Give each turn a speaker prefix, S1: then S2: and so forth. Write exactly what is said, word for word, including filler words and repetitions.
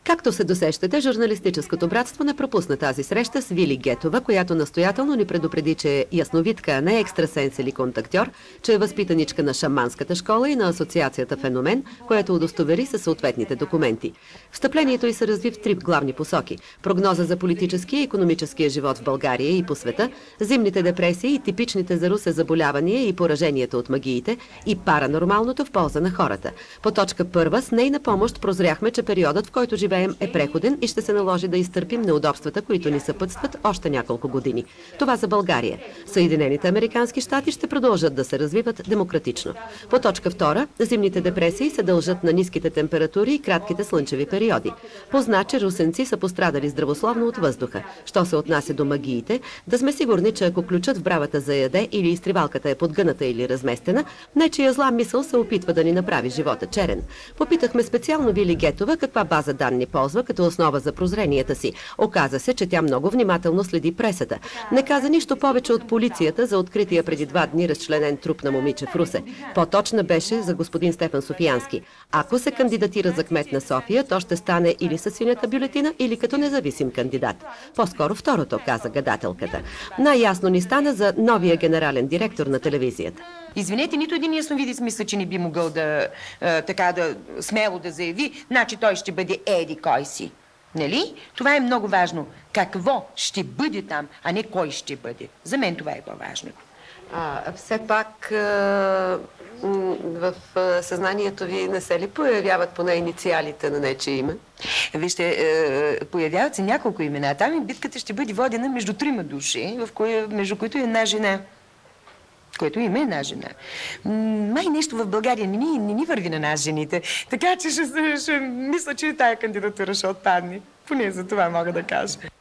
S1: Както се досещате, журналистическото братство не пропусна тази среща с Вили Гетова, която настоятелно ни предупреди, че е ясновидка, а не екстрасенс или контактьор, че е възпитаничка на шаманската школа и на асоциацията Феномен, което удостовери със съответните документи. Встъплението й се разви в три главни посоки: прогноза за политическия и икономическия живот в България и по света, зимните депресии и типичните за Русе заболявания и пораженията от магиите и паранормалното в полза на хората. По точка първа с нейна помощ прозряхме, че периодът, в който живеем, е преходен и ще се наложи да изтърпим неудобствата, които ни съпътстват още няколко години. Това за България. Съединените американски щати ще продължат да се развиват демократично. По точка втора, зимните депресии се дължат на ниските температури и кратките слънчеви периоди. Позна, че русенци са пострадали здравословно от въздуха. Що се отнася до магиите, да сме сигурни, че ако ключът в бравата заяде или изтривалката е подгъната или разместена, нечия зла мисъл се опитва да ни направи живота черен. Попитахме специално Вили Гетова каква база данни ползва като основа за прозренията си. Оказа се, че тя много внимателно следи пресата. Не каза нищо повече от полицията за открития преди два дни разчленен труп на момиче в Русе. По-точна беше за господин Стефан Софиянски. Ако се кандидатира за кмет на София, то ще стане или със синята бюлетина, или като независим кандидат. По-скоро второто, каза гадателката. Най-ясно ни стана за новия генерален директор на телевизията.
S2: Извинете, нито един ясновидец мисля, че не би могъл да, а, така да смело да заяви, значи той ще бъде еди кой си. Нали? Това е много важно. Какво ще бъде там, а не кой ще бъде. За мен това е по-важното.
S3: А, все пак в съзнанието ви не се ли появяват поне инициалите на нечие име?
S2: Вижте, появяват се няколко имена. Там и битката ще бъде водена между трима души, в кое, между които е една жена. Което има една жена. Май нещо в България не ни, не ни върви на нас жените. Така че ще, ще мисля, че тая кандидатура ще отпадне. Поне за това мога да кажа.